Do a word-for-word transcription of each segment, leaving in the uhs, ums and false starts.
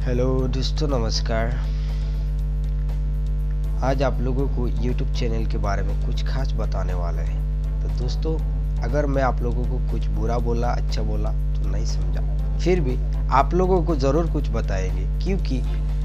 Hello दोस्तों, नमस्कार। आज आप लोगों को यूट्यूब चैनल के बारे में कुछ खास बताने वाले हैं। तो दोस्तों, अगर मैं आप लोगों को कुछ बुरा बोला, अच्छा बोला तो नहीं समझा, फिर भी आप लोगों को ज़रूर कुछ बताएंगे, क्योंकि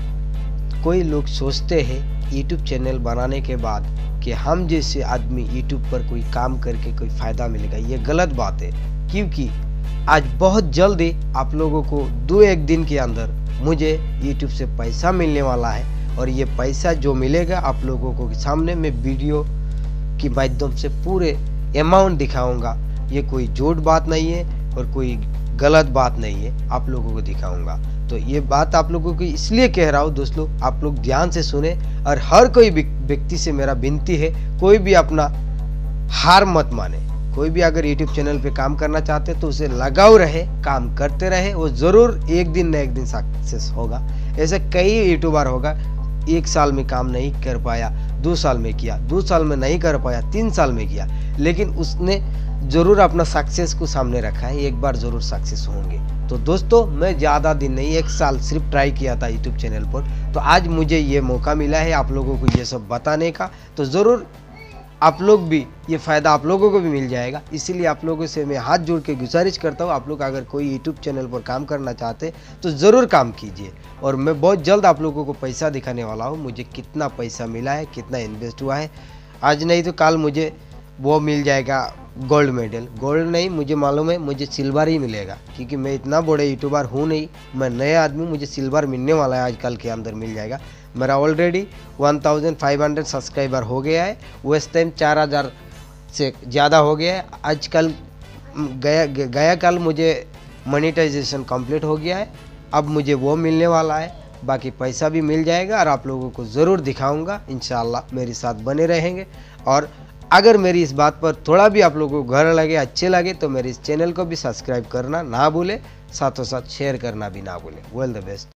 कोई लोग सोचते हैं यूट्यूब चैनल बनाने के बाद कि हम जैसे आदमी यूट्यूब पर कोई काम करके कोई फ़ायदा मिलेगा। ये गलत बात है, क्योंकि आज बहुत जल्दी आप लोगों को दो एक दिन के अंदर मुझे यूट्यूब से पैसा मिलने वाला है। और ये पैसा जो मिलेगा आप लोगों को सामने मैं वीडियो के माध्यम से पूरे अमाउंट दिखाऊंगा। ये कोई झूठ बात नहीं है और कोई गलत बात नहीं है, आप लोगों को दिखाऊंगा। तो ये बात आप लोगों को इसलिए कह रहा हूँ दोस्तों, आप लोग ध्यान से सुने। और हर कोई व्यक्ति से मेरा विनती है, कोई भी अपना हार मत माने। कोई भी अगर यूट्यूब चैनल पे काम करना चाहते तो उसे लगाव रहे, काम करते रहे, वो ज़रूर एक दिन न एक दिन सक्सेस होगा। ऐसे कई यूट्यूबर होगा, एक साल में काम नहीं कर पाया, दो साल में किया, दो साल में नहीं कर पाया, तीन साल में किया, लेकिन उसने ज़रूर अपना सक्सेस को सामने रखा है। एक बार ज़रूर सक्सेस होंगे। तो दोस्तों, मैं ज़्यादा दिन नहीं, एक साल सिर्फ ट्राई किया था यूट्यूब चैनल पर। तो आज मुझे ये मौका मिला है आप लोगों को ये सब बताने का। तो ज़रूर आप लोग भी, ये फ़ायदा आप लोगों को भी मिल जाएगा। इसीलिए आप लोगों से मैं हाथ जोड़ के गुजारिश करता हूँ, आप लोग अगर कोई यूट्यूब चैनल पर काम करना चाहते तो ज़रूर काम कीजिए। और मैं बहुत जल्द आप लोगों को पैसा दिखाने वाला हूँ, मुझे कितना पैसा मिला है, कितना इन्वेस्ट हुआ है। आज नहीं तो कल मुझे वो मिल जाएगा गोल्ड मेडल। गोल्ड नहीं, मुझे मालूम है मुझे सिल्वर ही मिलेगा, क्योंकि मैं इतना बड़े यूट्यूबर हूँ नहीं, मैं नया आदमी, मुझे सिल्वर मिलने वाला है, आजकल के अंदर मिल जाएगा। मेरा already one thousand five hundred subscriber हो गया है, उस टाइम चार हज़ार से ज़्यादा हो गया है। आजकल गया गया कल मुझे मोनेटाइजेशन कंप्लीट हो गया है, अब मुझे वो मिलने वाला है, बाकी पैसा भी मिल जाएगा और आप लोगों को ज़रूर दिखाऊंगा। इंशाल्लाह मेरे साथ बने रहेंगे। और अगर मेरी इस बात पर थोड़ा भी आप लोगों को घर लगे, अच्छे लगे, तो मेरे इस चैनल को भी सब्सक्राइब करना ना भूले, साथों साथ शेयर करना भी ना भूले। Well the best.